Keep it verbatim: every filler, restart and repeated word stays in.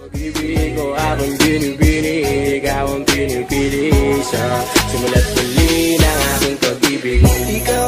Pag-ibig ko ako'y binibini, ikaw ang pinipili sa simula't huli ng aking pag-ibig. Ikaw